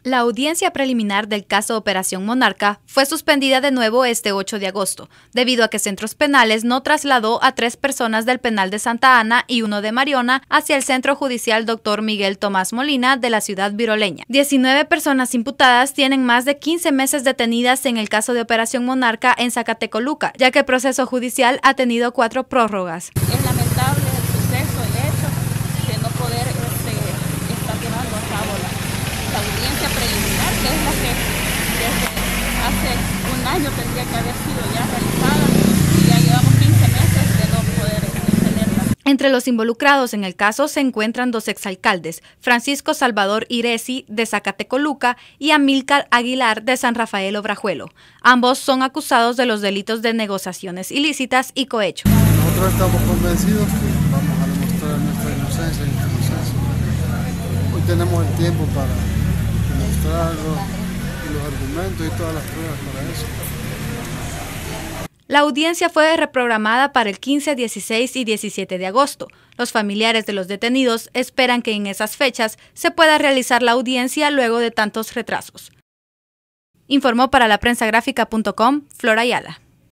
La audiencia preliminar del caso Operación Monarca fue suspendida de nuevo este 8 de agosto, debido a que Centros Penales no trasladó a 3 personas del penal de Santa Ana y 1 de Mariona hacia el Centro Judicial Dr. Miguel Tomás Molina de la ciudad viroleña. 19 personas imputadas tienen más de 15 meses detenidas en el caso de Operación Monarca en Zacatecoluca, ya que el proceso judicial ha tenido 4 prórrogas. Es lamentable el suceso, el hecho de no poder estar llevando a cabo la audiencia preliminar, que es la que desde hace un año tendría que haber sido ya realizada, y ya llevamos 15 meses de no poder tenerla. Entre los involucrados en el caso se encuentran 2 exalcaldes, Francisco Salvador Iresi de Zacatecoluca y Amílcar Aguilar de San Rafael Obrajuelo. Ambos son acusados de los delitos de negociaciones ilícitas y cohecho. Nosotros estamos convencidos que vamos a demostrar nuestra inocencia y inocencia. Hoy tenemos el tiempo para demostrarlo, y los argumentos y todas las pruebas para eso. La audiencia fue reprogramada para el 15, 16 y 17 de agosto. Los familiares de los detenidos esperan que en esas fechas se pueda realizar la audiencia luego de tantos retrasos. Informó para laprensagráfica.com Flor Ayala.